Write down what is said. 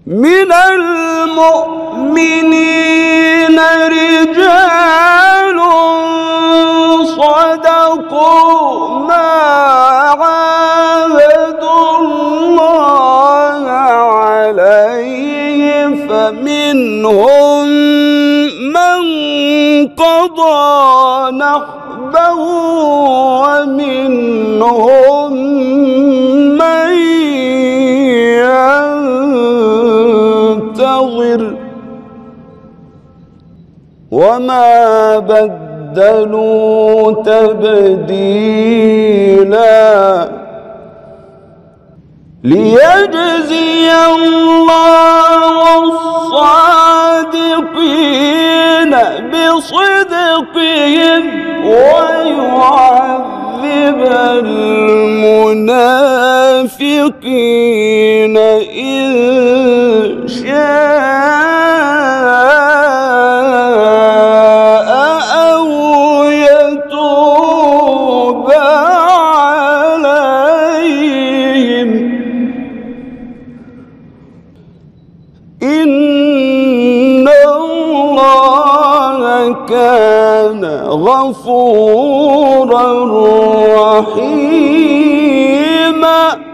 من المؤمنين رجال صدقوا ما عاهدوا الله عليه فمنهم من قضى نحبه ومنهم من ينتظر وما بدلوا تبديلا ليجزي الله الصادقين بصدقهم ويعذب المنافقين إن شاء أو يتوب عليهم إن الله كان غفورا رحيما.